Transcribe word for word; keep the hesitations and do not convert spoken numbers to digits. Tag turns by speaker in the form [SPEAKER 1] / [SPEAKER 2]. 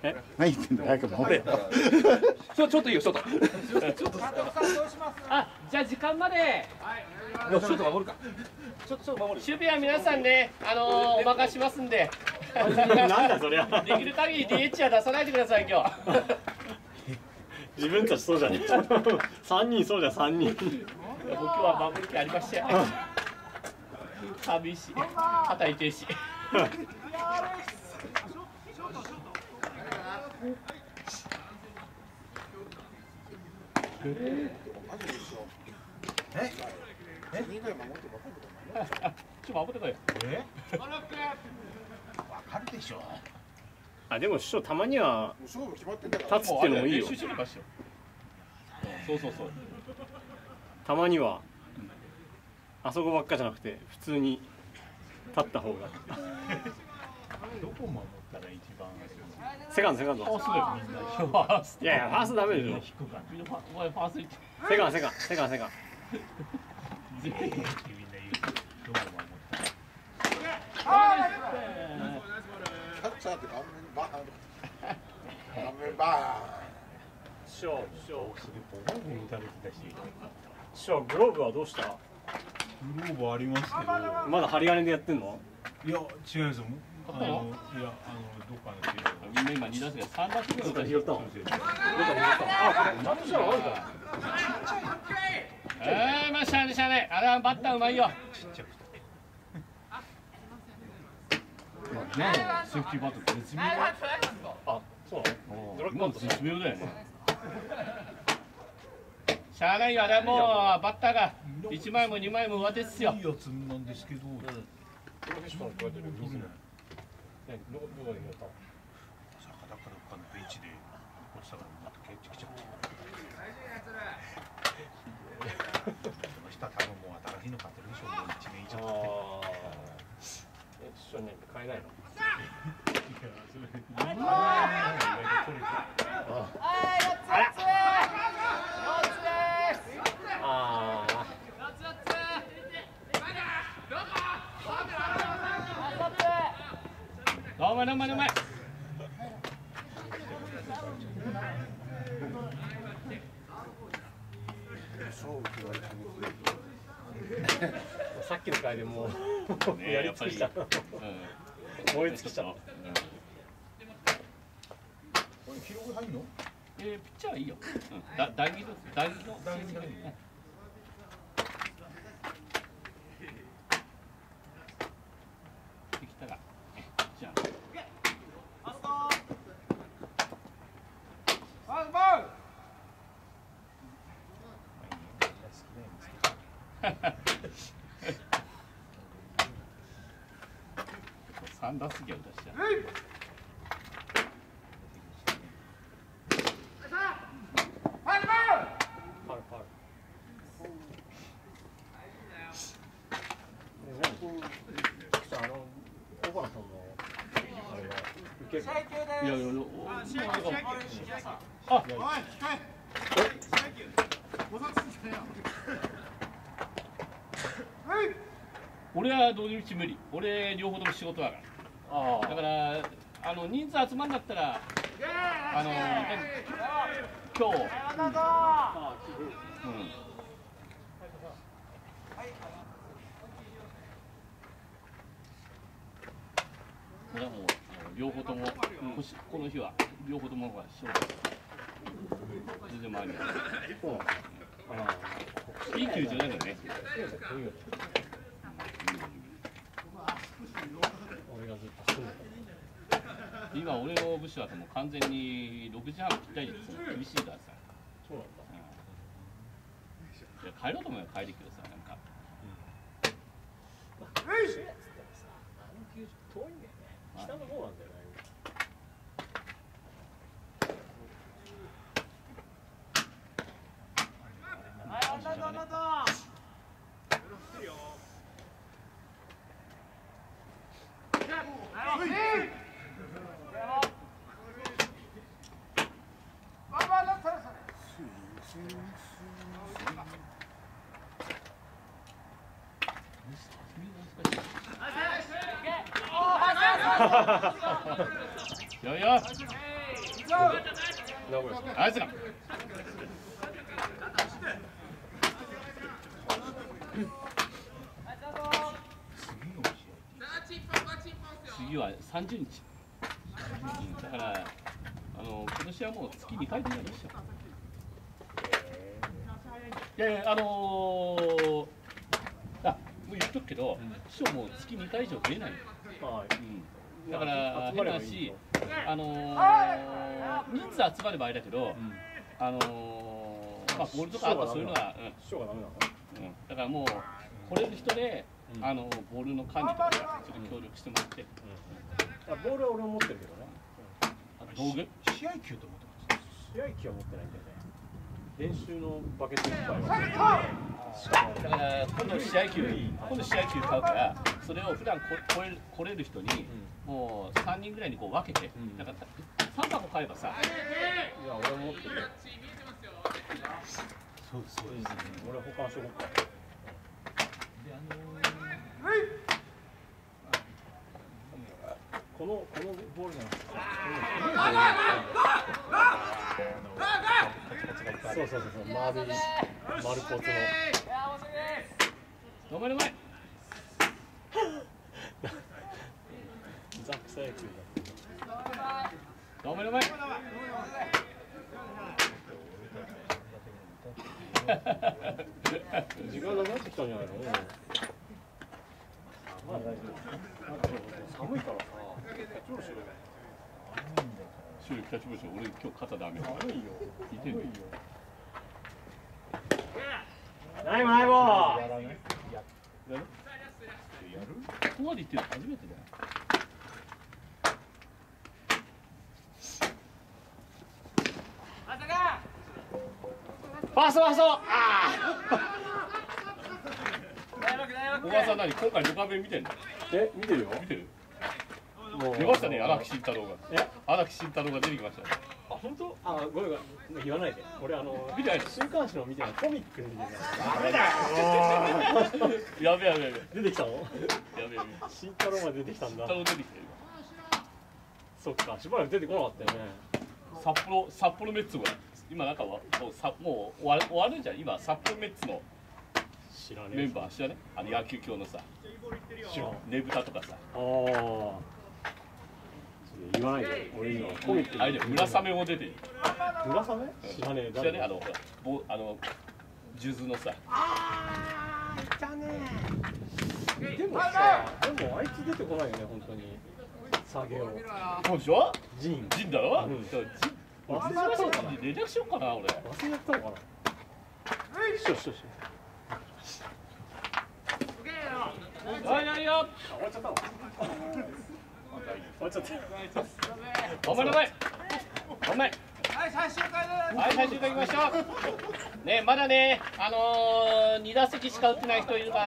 [SPEAKER 1] え、何言ってんだ、早く守れよ。
[SPEAKER 2] ちょ、ちょっといいよ、ちょっと。
[SPEAKER 3] あ、じゃあ時間まで。
[SPEAKER 2] ちょっと守るか。ちょっと、ちょっと守る。
[SPEAKER 3] 守備は皆さんね、あのー、お任しますんで。
[SPEAKER 4] なんだそりゃ。
[SPEAKER 3] できる限り ディーエイチ は出さないでください、今日。
[SPEAKER 4] 自分たちそうじゃねえ。三人そうじゃん、三人。
[SPEAKER 3] 僕は守る気ありましたよ。寒いし、肩痛いし。
[SPEAKER 1] え？え？
[SPEAKER 3] ちょっと守ってこいよ。
[SPEAKER 1] え？わかるでしょ。
[SPEAKER 4] あ、でも師匠たまには立つってのもいいよ。
[SPEAKER 3] 練習しろかしよ。そうそうそう。
[SPEAKER 4] たまにはあそこばっかじゃなくて普通に立った方が。
[SPEAKER 1] どこ守ったら一番。
[SPEAKER 4] セカンドセカンド。
[SPEAKER 3] あ、そうだよ。ファースト。
[SPEAKER 4] いやいやファーストダメでしょ。
[SPEAKER 3] お前ファースト行って。
[SPEAKER 4] セカンドセカンドセカンドセカンド。
[SPEAKER 3] 全員。
[SPEAKER 1] みんな言う。どこ守った。
[SPEAKER 5] キャッチャーって顔面バーン。顔面バ
[SPEAKER 4] 師匠師匠
[SPEAKER 1] それボコボコ打たれてたし。
[SPEAKER 4] 師匠グローブはどうした？
[SPEAKER 1] グローブありますけど。
[SPEAKER 4] まだ針金でやってんの？
[SPEAKER 1] いや違いますよ。あのいやあのどっかの球場。
[SPEAKER 3] みんな今二打席三打席ぐらい。
[SPEAKER 4] どっか拾ったの？どっか拾った。あ、なんとしたらあるか。
[SPEAKER 3] ええ、まあしゃあねしゃあね。あれはバッターうまいよ。
[SPEAKER 1] ちっちゃくて。
[SPEAKER 3] 今のセーフティーバット絶妙だ。
[SPEAKER 4] あ、そうなの？ドラッグバント
[SPEAKER 3] 絶妙だよね。しゃあないよ、あれはもうバッターが一枚も二枚も上手っすよ。
[SPEAKER 1] いいやつなんですけど。
[SPEAKER 4] プロフェッショナルって書いてる。どこで拾った？
[SPEAKER 1] 坂田かどっかのベンチで落ちたからまた蹴ってきちゃって。この人は多分もう新しいの買ってるでしょう。もう一年以上経って。
[SPEAKER 4] え、師匠ね、買えないの？ああ。
[SPEAKER 3] どうもどうもどうも。
[SPEAKER 4] さっきの回でもうやり尽くした。燃え尽きちゃった。
[SPEAKER 1] これ記録入るの？
[SPEAKER 3] えー、ピッチャーはいいよ。だ、打撃の、打撃の。
[SPEAKER 1] 打撃だけね。
[SPEAKER 3] できたら。じゃあ。三打席を出しちゃう。いやいや、あ、俺はどういううち無理。俺両方とも仕事だから。
[SPEAKER 4] あ
[SPEAKER 3] だからあの人数集まんなったらあの今日、うん、俺はもう両方とも、うん、この日は両方ともが仕事全然回りない。いい球場だからね。今俺の部署はもう完全にろくじはんぴったりで厳しいからさ。
[SPEAKER 4] そうなんだ。
[SPEAKER 3] いや帰ろうと思えば帰るけどさ、なんか。
[SPEAKER 4] 遠いんだよね。北の方なんだよね。
[SPEAKER 3] よよ。
[SPEAKER 4] 名古屋
[SPEAKER 3] あいつら次はさんじゅうにちだからあの今年はもう月にかいでやるでしょ。いやいやあのー、あもう言っとくけど、師匠もう月にかい以上出ないよ、
[SPEAKER 4] はい、
[SPEAKER 3] うん、だから変なしあのー、人数集まればあれだけど、うん、あのー、まあボールとかあとそういうのは、うん、
[SPEAKER 4] 師匠がダメなの、
[SPEAKER 3] うん、だからもう来れる人で、うん、あのボールの管理とかちょっと協力してもらって、
[SPEAKER 4] うんうん、ボールは俺も持ってるけどね、
[SPEAKER 3] うん、道具
[SPEAKER 1] 試合球と思ってます。
[SPEAKER 4] 試合球は持ってないんだよね。練習のバケツいっぱいは
[SPEAKER 3] だから今度試合球今度試合球買うからそれを普段こ来れ来れる人に、うん、もうさんにんぐらいにこう分けて、うん、なんかさんばこ買えばさ、
[SPEAKER 4] いや俺も持ってるよ。
[SPEAKER 1] そうですそうです、ね、
[SPEAKER 4] うん、俺保管しとこうか。であのー、このこのボールじゃなくてこのボールそうそうそうそう丸い丸ポツの
[SPEAKER 3] 止まる前
[SPEAKER 4] ザクサ野球だ。
[SPEAKER 3] 止める前
[SPEAKER 4] 時間がなってきたんじゃないの？まあ大丈夫。寒いからさ。超白い。
[SPEAKER 3] 白いキャッチボールしよう。俺今日肩ダメよ。
[SPEAKER 4] 寒いよ。
[SPEAKER 3] 聞いてるよ。
[SPEAKER 4] ナイボナイボ。
[SPEAKER 1] やらない？やる？やる？
[SPEAKER 3] ここまで行ってるの初めてだよ。
[SPEAKER 4] ファーストファースト。あ
[SPEAKER 3] あ。小川さん何今回ドカベン見てんの？
[SPEAKER 4] え見てるよ。
[SPEAKER 3] 見てる？
[SPEAKER 4] もう
[SPEAKER 3] 出ましたね荒木慎太郎が。
[SPEAKER 4] え？
[SPEAKER 3] 荒木慎太郎が出てきましたね。
[SPEAKER 4] あ本当？あごめんごめん言わないで。俺あの
[SPEAKER 3] 見てない。
[SPEAKER 4] 週刊誌の見てないコミックで見てない。
[SPEAKER 3] ダメだよ。やべやべやべ。
[SPEAKER 4] 出てきたの？
[SPEAKER 3] やべやべ。
[SPEAKER 4] 慎太郎まで出てきたんだ。
[SPEAKER 3] 慎太郎出てきてる。
[SPEAKER 4] そっかしばらく出てこなかったよね。
[SPEAKER 3] 札幌札幌メッツが今なんかはもうさもう終わる終わるんじゃん今札幌メッツの
[SPEAKER 4] 知らねえ
[SPEAKER 3] メンバー知らねあの野球協のさねぶたとかさ
[SPEAKER 4] ああ言わないで俺にはコミック
[SPEAKER 3] あれで村雨も出てる
[SPEAKER 4] 村雨知らねえ
[SPEAKER 3] 知らねあのほらぼあの数珠のさ
[SPEAKER 4] ああいたねでもさでもあいつ出てこないよね本当に作業
[SPEAKER 3] そうでしょ
[SPEAKER 4] ジン
[SPEAKER 3] ジンだろ、うん、
[SPEAKER 4] 忘れちゃったのかな
[SPEAKER 3] 連絡しようかな俺忘れ
[SPEAKER 4] ちゃったのかなよしよしよし
[SPEAKER 3] はいはいよ
[SPEAKER 4] 終わっちゃったの終わっちゃった
[SPEAKER 3] お前の前お前はい最終回ではい最終回いきましょうねまだねあのー、に打席しか打ってない人いるから